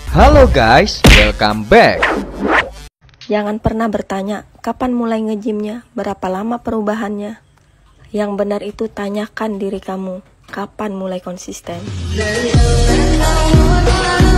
Halo guys, welcome back. Jangan pernah bertanya, kapan mulai nge-gymnya, berapa lama perubahannya. Yang benar itu tanyakan diri kamu, kapan mulai konsisten.